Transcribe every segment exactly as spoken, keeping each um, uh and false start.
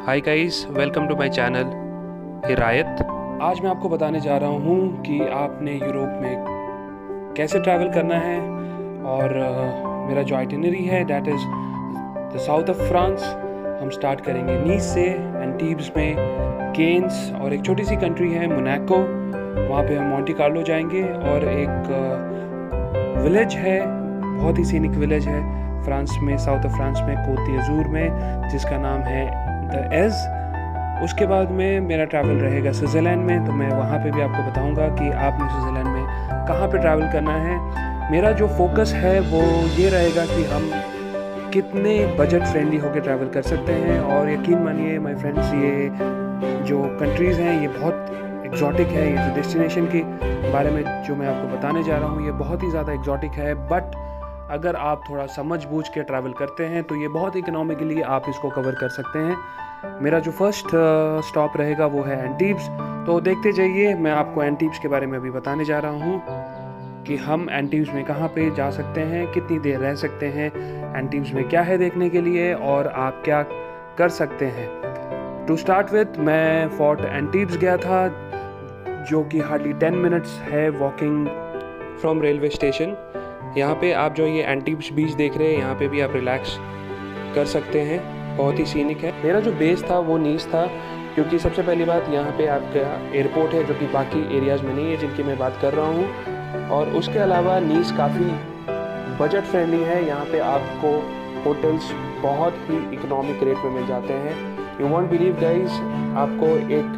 Hi guys, welcome to my channel Hirayat. आज मैं आपको बताने जा रहा हूँ कि आपने यूरोप में कैसे ट्रैवल करना है। और uh, मेरा जो आइटिनरी है that is the south of France. हम स्टार्ट करेंगे नीस से, एंटीब्स में, केन्स और एक छोटी सी कंट्री है मोनाको, वहाँ पे हम मॉन्टे कार्लो जाएंगे। और एक विलेज uh, है, बहुत ही सीनिक विलेज है फ्रांस में, साउथ ऑफ फ्रांस में, कोट डी अजूर में, जिसका नाम है द एज। उसके बाद में मेरा ट्रैवल रहेगा स्विट्ज़रलैंड में, तो मैं वहाँ पे भी आपको बताऊँगा कि आपने स्विट्ज़रलैंड में कहाँ पे ट्रैवल करना है। मेरा जो फोकस है वो ये रहेगा कि हम कितने बजट फ्रेंडली होकर ट्रैवल कर सकते हैं। और यकीन मानिए माय फ्रेंड्स, ये जो कंट्रीज़ हैं ये बहुत एग्जॉटिक है। ये जो डेस्टिनेशन के बारे में जो मैं आपको बताने जा रहा हूँ ये बहुत ही ज़्यादा एग्जॉटिक है, बट अगर आप थोड़ा समझ बूझ के ट्रैवल करते हैं तो ये बहुत इकोनॉमिकली आप इसको कवर कर सकते हैं। मेरा जो फर्स्ट स्टॉप रहेगा वो है एंटीब्स, तो देखते जाइए। मैं आपको एंटीब्स के बारे में अभी बताने जा रहा हूँ कि हम एंटीब्स में कहाँ पे जा सकते हैं, कितनी देर रह सकते हैं, एंटीब्स में क्या है देखने के लिए और आप क्या कर सकते हैं। टू स्टार्ट विथ, मैं फोर्ट एंटीब्स गया था, जो कि हार्डली टेन मिनट्स है वॉकिंग फ्रॉम रेलवे स्टेशन। यहाँ पे आप जो ये एंटीब्स बीच देख रहे हैं, यहाँ पे भी आप रिलैक्स कर सकते हैं, बहुत ही सीनिक है। मेरा जो बेस था वो नीस था, क्योंकि सबसे पहली बात यहाँ पे आपका एयरपोर्ट है जो कि बाकी एरियाज़ में नहीं है जिनकी मैं बात कर रहा हूँ। और उसके अलावा नीस काफ़ी बजट फ्रेंडली है। यहाँ पे आपको होटल्स बहुत ही इकोनॉमिक रेट में मिल जाते हैं। यू वॉन्ट बिलीव गाइज, आपको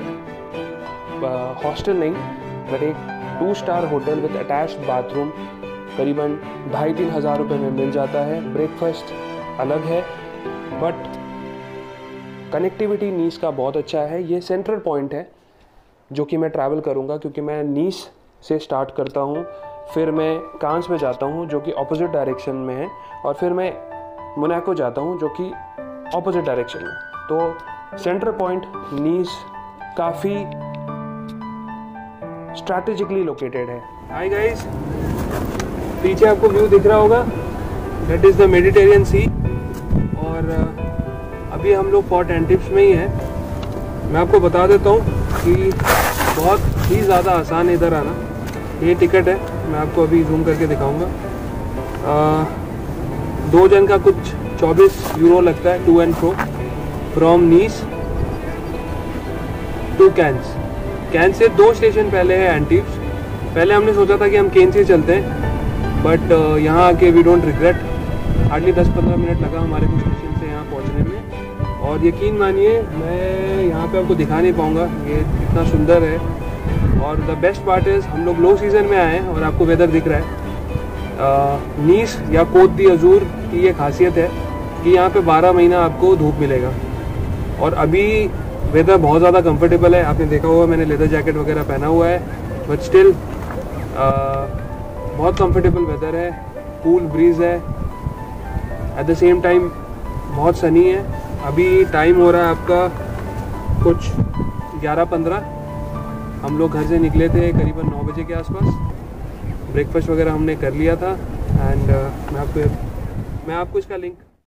एक हॉस्टल नहीं बट एक two star hotel with attached bathroom करीबन ढाई तीन हज़ार रुपये में मिल जाता है। ब्रेकफास्ट अलग है, बट कनेक्टिविटी नीस का बहुत अच्छा है। ये सेंट्रल पॉइंट है जो कि मैं ट्रैवल करूँगा, क्योंकि मैं नीस से स्टार्ट करता हूँ, फिर मैं कांस में जाता हूँ जो कि ऑपोजिट डायरेक्शन में है, और फिर मैं मोनाको जाता हूँ जो कि ऑपोजिट डायरेक्शन में। तो सेंट्रल पॉइंट नीस काफ़ी स्ट्रैटेजिकली लोकेटेड है। हाय गाइस, पीछे आपको व्यू दिख रहा होगा, that is the Mediterranean Sea. और अभी हम लोग फोर्ट एंटीब्स में ही हैं। मैं आपको बता देता हूँ कि बहुत ही ज़्यादा आसान है इधर आना। ये टिकट है, मैं आपको अभी जूम करके दिखाऊंगा। दो जन का कुछ चौबीस यूरो लगता है to and fro from Nice to Cannes. Cannes से दो स्टेशन पहले है एंटीब्स। पहले हमने सोचा था कि हम केन से चलते हैं, बट uh, यहाँ आके वी डोंट रिग्रेट। हार्डली दस पंद्रह मिनट लगा हमारे को स्टेशन से यहाँ पहुँचने में। और यकीन मानिए मैं यहाँ पे आपको दिखा नहीं पाऊँगा, ये इतना सुंदर है। और द बेस्ट पार्ट इज़ हम लोग लो सीज़न में आए हैं और आपको वेदर दिख रहा है। नीस या कोट दी अजूर की ये खासियत है कि यहाँ पे बारह महीना आपको धूप मिलेगा। और अभी वेदर बहुत ज़्यादा कंफर्टेबल है। आपने देखा होगा मैंने लेदर जैकेट वगैरह पहना हुआ है, बट स्टिल बहुत कंफर्टेबल वेदर है, कूल ब्रीज है, एट द सेम टाइम बहुत सनी है। अभी टाइम हो रहा है आपका कुछ ग्यारह पंद्रह। हम लोग घर से निकले थे करीबन नौ बजे के आसपास। ब्रेकफास्ट वगैरह हमने कर लिया था। एंड uh, मैं आपको मैं आपको इसका लिंक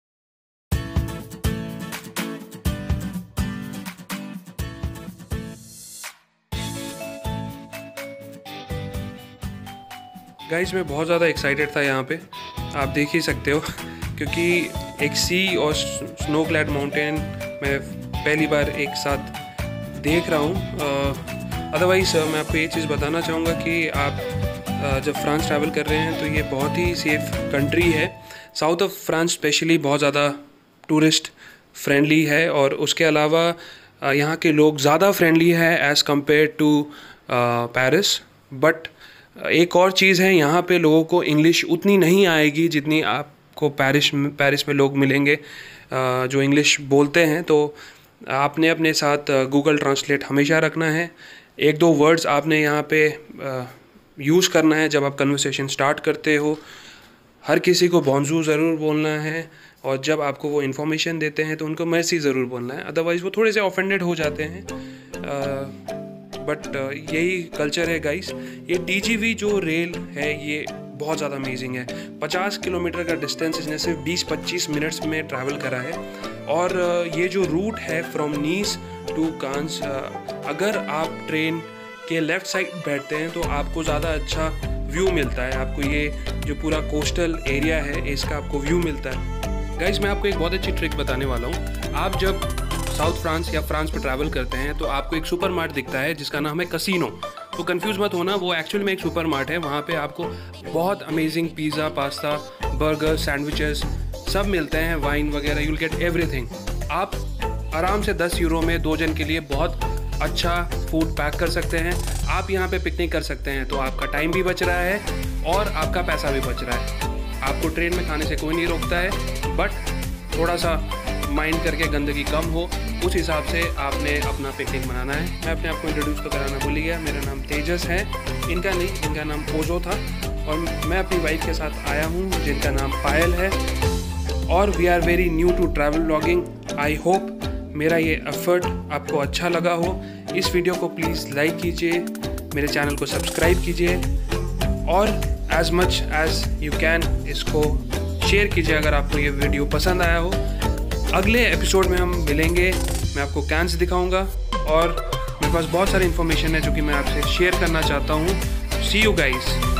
गाइस, मैं बहुत ज़्यादा एक्साइटेड था यहाँ पे, आप देख ही सकते हो, क्योंकि एक सी और स्नो क्लैड माउंटेन मैं पहली बार एक साथ देख रहा हूँ। अदरवाइज़ मैं आपको ये चीज़ बताना चाहूँगा कि आप uh, जब फ्रांस ट्रैवल कर रहे हैं तो ये बहुत ही सेफ कंट्री है। साउथ ऑफ फ्रांस स्पेशली बहुत ज़्यादा टूरिस्ट फ्रेंडली है, और उसके अलावा uh, यहाँ के लोग ज़्यादा फ्रेंडली है as compare to Paris. But एक और चीज़ है, यहाँ पे लोगों को इंग्लिश उतनी नहीं आएगी जितनी आपको पेरिस में पेरिस में लोग मिलेंगे जो इंग्लिश बोलते हैं। तो आपने अपने साथ गूगल ट्रांसलेट हमेशा रखना है। एक दो वर्ड्स आपने यहाँ पे यूज़ करना है जब आप कन्वर्सेशन स्टार्ट करते हो। हर किसी को बॉन्जूर ज़रूर बोलना है, और जब आपको वो इन्फॉर्मेशन देते हैं तो उनको मेर्सी ज़रूर बोलना है, अदरवाइज़ वो थोड़े से ऑफेंडेड हो जाते हैं। बट uh, यही कल्चर है गाइस। ये टी जी वी जो रेल है ये बहुत ज़्यादा अमेजिंग है। पचास किलोमीटर का डिस्टेंस इसने सिर्फ बीस पच्चीस मिनट्स में ट्रैवल करा है। और ये जो रूट है फ्रॉम नीस टू कांस, अगर आप ट्रेन के लेफ़्ट साइड बैठते हैं तो आपको ज़्यादा अच्छा व्यू मिलता है। आपको ये जो पूरा कोस्टल एरिया है इसका आपको व्यू मिलता है। गाइस, मैं आपको एक बहुत अच्छी ट्रिक बताने वाला हूँ। आप जब साउथ फ्रांस या फ्रांस में ट्रैवल करते हैं तो आपको एक सुपर मार्ट दिखता है जिसका नाम है कसिनो। तो कंफ्यूज मत होना, वो एक्चुअल में एक सुपर मार्ट है। वहाँ पे आपको बहुत amazing pizza, pasta, burger, sandwiches सब मिलते हैं, वाइन वगैरह, यू विल गेट एवरीथिंग। आप आराम से दस यूरो में दो जन के लिए बहुत अच्छा फूड पैक कर सकते हैं। आप यहाँ पे पिकनिक कर सकते हैं, तो आपका टाइम भी बच रहा है और आपका पैसा भी बच रहा है। आपको ट्रेन में खाने से कोई नहीं रोकता है, बट थोड़ा सा माइंड करके गंदगी कम हो उस हिसाब से आपने अपना पिकनिक मनाना है। मैं अपने आप को इंट्रोड्यूस तो कराना भूल गया। मेरा नाम तेजस है, इनका नहीं, इनका नाम ओजो था। और मैं अपनी वाइफ के साथ आया हूँ जिनका नाम पायल है। और we are very new to travel vlogging. I hope मेरा ये एफर्ट आपको अच्छा लगा हो। इस वीडियो को प्लीज़ लाइक कीजिए, मेरे चैनल को सब्सक्राइब कीजिए और as much as you can इसको शेयर कीजिए अगर आपको ये वीडियो पसंद आया हो। अगले एपिसोड में हम मिलेंगे, मैं आपको कैंस दिखाऊंगा और मेरे पास बहुत सारी इन्फॉर्मेशन है जो कि मैं आपसे शेयर करना चाहता हूँ। See you guys.